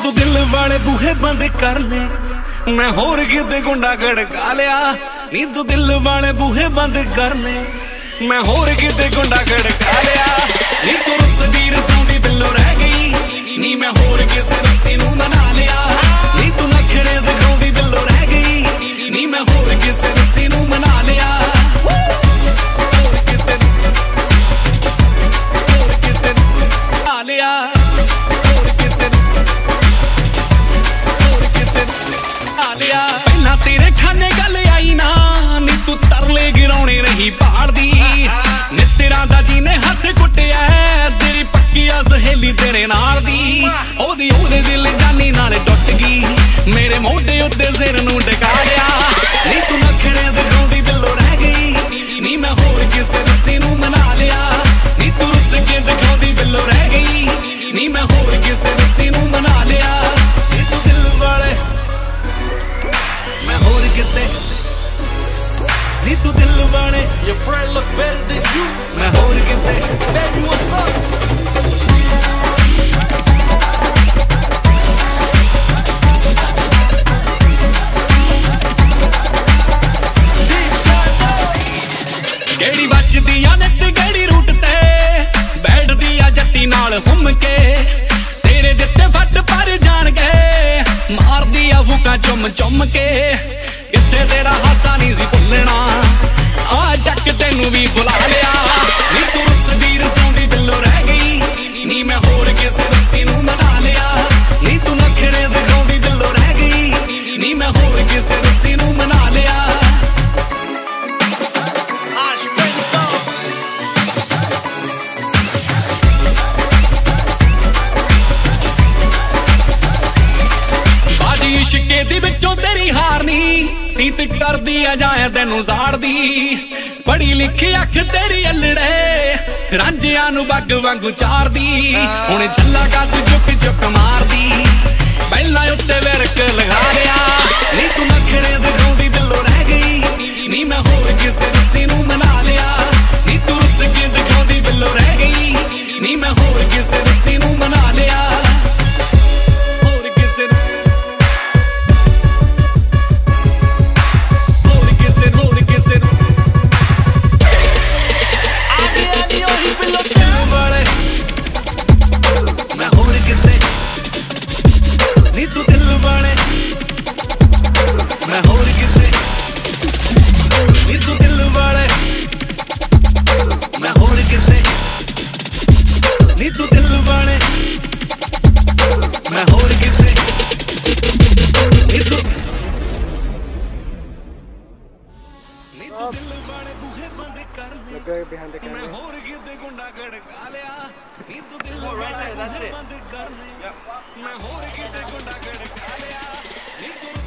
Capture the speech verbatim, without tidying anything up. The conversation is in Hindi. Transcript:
तू दिल वाले बूहे बंद कर ले, मैं होर किते गुंडा गड़का लिया। नी तू दिल वाले बूहे बंद कर ले, मैं होर किते गुंडा गड़का लिया। नी तू रुसदी रसौंदी बिल्लो रह गई, नी मैं होर किसे रस्सी नू मना लिया। नी तू नखरे दिखाउंदी बिल्लो रह गई, नी मैं होर किसे रस्सी नू मना लिया। होर किसे होर किसे मना लिया। होर किसे होर किसे मना लिया। पहला तेरे खाने गल आई ना, नी तू तरले गिराउणे रही भालदी। नित्तरा दा जी ने हथ कुटिया, तेरी पक्की आ सहेली तेरे नाल दी। ओदी ओदे दिल जानी नाल टुट गई, मेरे मोढे उत्ते सिर नू टिका लिया। नी तू नखरे दिखाउंदी बिल्लो रह गई, नी मैं होर किसे रस्सी नू मना लिया। नी तू रुस के दिखाउंदी बिल्लो रह गई, नी मैं होर किसे रस्सी नू मना लिया। नी तू दिल वाले मैं होर किते, नी तू दिल वाले your friend look better than you, मैं होर किते baby what's up। केड़ी बजदी आ नित केड़ी रूट ते, बैठदी आ जट्टी नाल हुम के। तेरे दिते फट पर जान गए, मारदी आ फूका चुम चुम के। किथे तेरा हासा नहीं सी भुलना, आ जक तेनू भी बुला लिया। नी तू रुसदी रसौंदी बिल्लो रह गई, नी मैं होर किसे रस्सी नू मना लिया। नी तू नखरे दिखाउंदी बिल्लो रह गई, नी मैं होर किसे रस्सी नू मना लिया। इश्के दी विचों तेरी हारनी, सीत करदी आ जाए तेनू साड़दी। पढ़ी लिखी अख तेरी अल्लड़े, रांझिया नू बग वांगू चारदी। हुण झल्ला कद चुक चुक मारदी, पहला उत्ते विरक लगा लिया। नी तू नखरे दिखाउंदी बिल्लो रह गई, नी मैं होर किसे रस्सी नू मना लिया। नी तू रुस के दिखाउंदी बिल्लो रह गई, नी मैं होर किसे रस्सी नू मना लिया। होर किसे होर किसे आगे आगे ओही बिल्लो दिल वाले मैं होर किते, नी तू दिल वाले मैं होर किते। नी तू दिल वाले मैं होर किते, नी तू दिल वाले मैं होर किते। नी तू दिल वाले बूहे बंद कर ले, मैं होर किते गुंडा गड़का लिया। नी तू दिल वाले बूहे बंद कर ले, मैं होर किते गुंडा गड़का लिया। नी तू